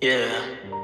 Yeah.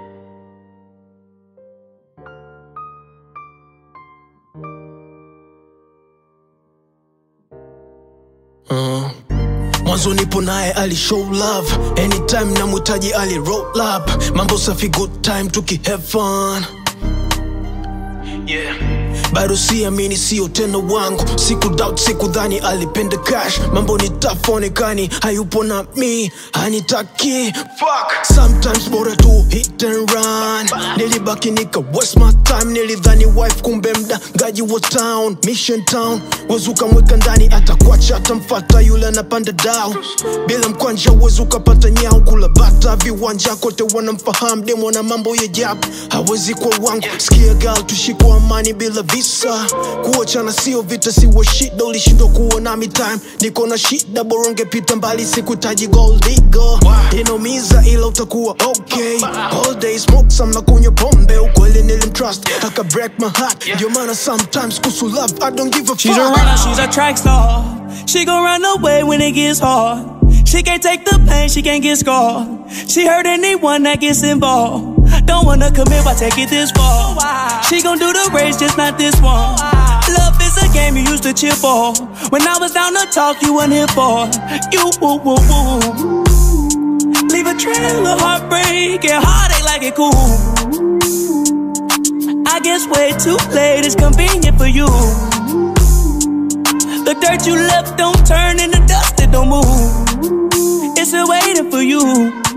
Mwanzo nipo naye ali show love, anytime na mwitaji ali roll up. Mambo safi, good time tuki have fun. Yeah. Bado siamini sio tena wangu, siku doubt siku dhani alipenda cash. Mambo ni tough onekani, hayupo na mi, hanitaki. Fuck. Sometimes bora tu hit and run. Nilibaki nika waste my time, nilidhani wife kumbe mdangaji wa town. Mission town, wezuka mweka ndani atakuacha atamfata yule anapanda down. Bila mkwanja wezuka pata nyao, kula bata viwanja kote wanamfahamu. Demo na mambo ya jab, hawezi kwa wangu. Skia girl tushikwa amani bila visa. Kuachana sio vita, siwa shida, ulishindwa kuona mi time. Niko na shida, boronge pita mbali, sikutaji gold digger. Inaumiza ila utakuwa okay. All day smoke some na kunywa pombe, ukweli nilimtrust, aka break my heart. Ndio maana sometimes kuhusu love I don't give a fuck. She's a runner, she's a track star. She gon' run away when it gets hard. She can't take the pain, she can't get scarred. She hurt anyone that gets involved. Don't wanna commit, why take it this far? She gon' do the race, just not this one. Love is a game you used to cheer for. When I was down to talk, you weren't here for. You woo woo woo. Leave a trail of heartbreak and heartache like it cool. I guess way too late is convenient for you. The dirt you left don't turn into dust, it don't move. It's still waiting for you.